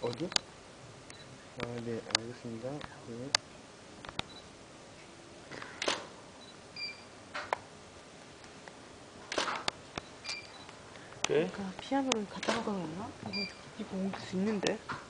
어디? 아, 네, 알겠습니다. 네. 그러니까 피아노를 갖다 놓으라 그랬나? 이거 옮길 수 있는데.